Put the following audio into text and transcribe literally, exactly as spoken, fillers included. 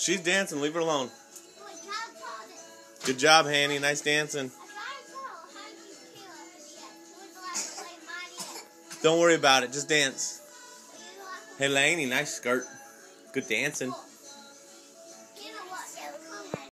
She's dancing. Leave her alone. Good job, Hanny. Nice dancing. Don't worry about it. Just dance. Hey, Laney. Nice skirt. Good dancing.